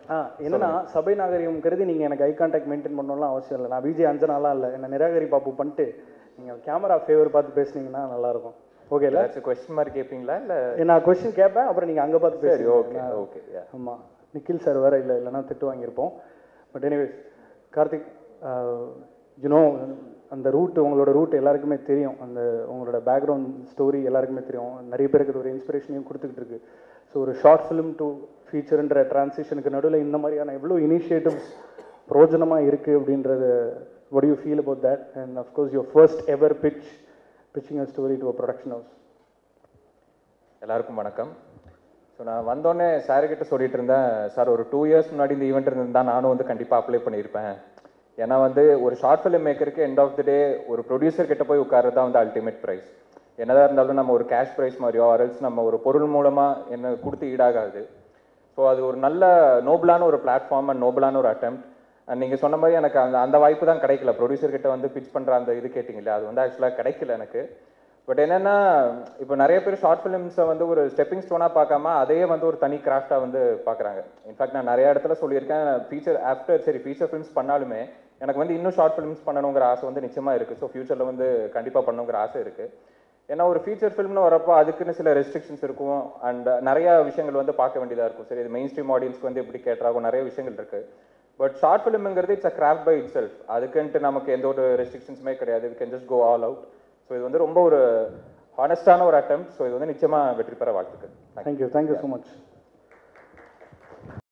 என்னன்னா சபை நாகரிகம் கருதி நீங்கள் எனக்கு ஐ கான்டாக்ட் மெயின்டைன் பண்ணணும்லாம் அவசியம் இல்லை. நான் விஜய் அஞ்சனாலாம் இல்லை, என்ன நிராகரி பாப்பு பண்ணிட்டு நீங்கள் கேமரா ஃபேவர் பார்த்து பேசுனீங்கன்னா நல்லாயிருக்கும். ஓகே இல்லை கொஸ்டின் மாதிரி கேட்பீங்களா இல்லை? நான் கொஸ்டின் கேட்பேன், அப்புறம் நீங்கள் அங்கே பார்த்து பேசுங்க. Okay okay. ஆமாம், நிக்கில் சார் வேறு இல்லைன்னா திட்டு வாங்கியிருப்போம். பட் எனிவேஸ் கார்த்திக், யூனோ அந்த ரூட், உங்களோட ரூட் எல்லாருக்குமே தெரியும், அந்த உங்களோட பேக்ரவுண்ட் ஸ்டோரி எல்லாருக்குமே தெரியும். நிறைய பேருக்கு ஒரு இன்ஸ்பிரேஷனையும் கொடுத்துக்கிட்டு இருக்கு. ஸோ ஒரு ஷார்ட் ஃபிலிம் டு ஃபீச்சர்ன்ற டிரான்சிஷனுக்கு நடுவில் இந்த மாதிரியான எவ்வளோ இனிஷியேட்டிவ்ஸ் பிரோஜனமாக இருக்குது அப்படின்றது, what do you feel about that? And of course your first ever pitching a story to a production house. எல்லாருக்கும் வணக்கம். ஸோ நான் வந்தோடனே சார்கிட்ட சொல்லிட்டு இருந்தேன், சார் ஒரு 2 years முன்னாடி இந்த ஈவெண்ட் இருந்திருந்தால் நானும் வந்து கண்டிப்பாக அப்ளை பண்ணியிருப்பேன். ஏன்னா வந்து ஒரு ஷார்ட் ஃபிலிம் மேக்கருக்கு எண்ட் ஆஃப் த டே ஒரு ப்ரொடியூசர் கிட்ட போய் உட்கார்றது தான் வந்து அல்டிமேட் ப்ரைஸ். என்னதான் இருந்தாலும் நம்ம ஒரு கேஷ் ப்ரைஸ் மாதிரியோ அரல்ஸ் நம்ம ஒரு பொருள் மூலமாக என்ன கொடுத்து ஈடாகாது. ஸோ அது ஒரு நல்ல நோபலான ஒரு பிளாட்ஃபார்ம் அண்ட் நோபலான ஒரு அட்டெம்ப்ட். அண்ட் நீங்கள் சொன்ன மாதிரி எனக்கு அந்த வாய்ப்பு தான் கிடைக்கல. ப்ரொடியூசர் கிட்ட வந்து பிச் பண்ணுற அந்த இது கேட்டிங்களா, அது வந்து ஆக்சுவலாக கிடைக்கல எனக்கு. பட் என்னென்னா இப்போ நிறைய பேர் ஷார்ட் ஃபிலிம்ஸை வந்து ஒரு ஸ்டெப்பிங் ஸ்டோனாக பார்க்காம அதையே வந்து ஒரு தனி கிராஃப்டாக வந்து பார்க்குறாங்க. இன்ஃபேக்ட் நான் நிறைய இடத்துல சொல்லியிருக்கேன், ஃபீச்சர் ஃபிலிம்ஸ் பண்ணாலுமே எனக்கு வந்து இன்னும் ஷார்ட் ஃபிலிம்ஸ் பண்ணணுங்கிற ஆசை வந்து நிச்சயமாக இருக்குது. ஸோ ஃபியூச்சரில் வந்து கண்டிப்பாக பண்ணணுங்கிற ஆசை இருக்குது. ஏன்னா ஒரு ஃபீச்சர் ஃபிலிம்னு வரப்போ அதுக்குன்னு சில ரெஸ்ட்ரிக்ஷன்ஸ் இருக்கும் அண்ட் நிறையா விஷயங்கள் வந்து பார்க்க வேண்டியதாக இருக்கும். சரி, இது மெயின் ஸ்ட்ரீம் ஆடியன்ஸ்க்கு வந்து எப்படி கேட்டராகும், நிறைய விஷயங்கள் இருக்குது. பட் ஷார்ட் ஃபிலிம்ங்கிறது it's a craft by itself. அதுக்குன்ட்டு நமக்கு எந்த ஒரு ரெஸ்ட்ரிக்ஷன்ஸுமே கிடையாது. We can just go all out. So இது வந்து ரொம்ப ஒரு ஹானஸ்டான ஒரு அட்டெம்ப்ட். ஸோ இது வந்து நிச்சயமாக வெற்றி பெற வாழ்த்துக்கள். Thank you so much.